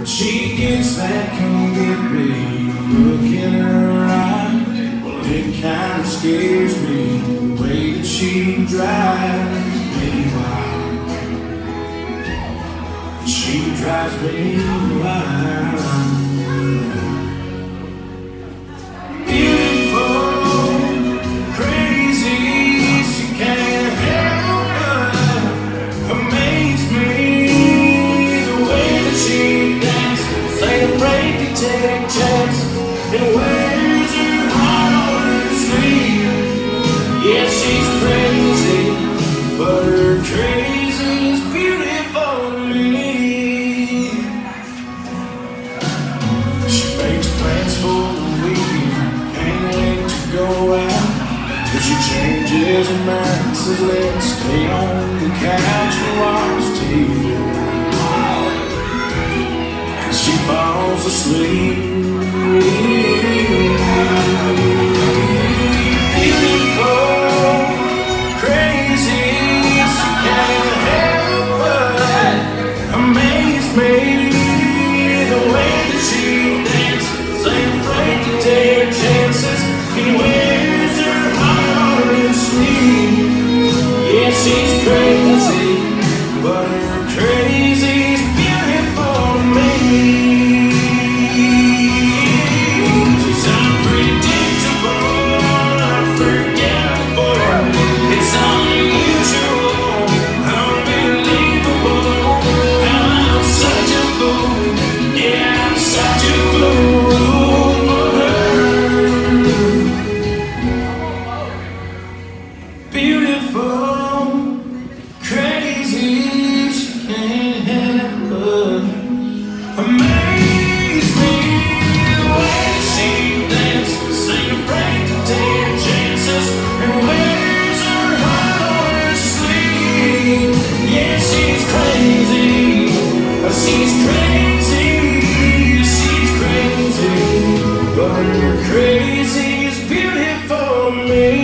She gets that come get me. Look in her eye. Well, it kind of scares me the way that she drives me wild. She drives me wild. Beautiful, crazy, she can't help but amaze me. The way that she dances, ain't afraid to take chances, and wears her heart on her sleeve. Yeah, she's crazy, but her crazy's beautiful to me. She makes plans for the weekend, can't wait to go out, till she changes her mind, says let's stay on the couch and watch TV. And she falls asleep. Beautiful, crazy, she can't help but amaze me. The way that she dances, ain't afraid to take chances, and wears her heart on her sleeve. Yeah, she's crazy, but her crazy's beautiful to me. She's unpredictable, unforgettable. It's unusual, unbelievable. I'm such a fool, yeah, I'm such a fool for her. Beautiful, crazy, she can't help but amaze me. The way she dances, ain't afraid to take chances, and wears her heart on her sleeve. Yeah, she's crazy, she's crazy, she's crazy, but her crazy is beautiful to me.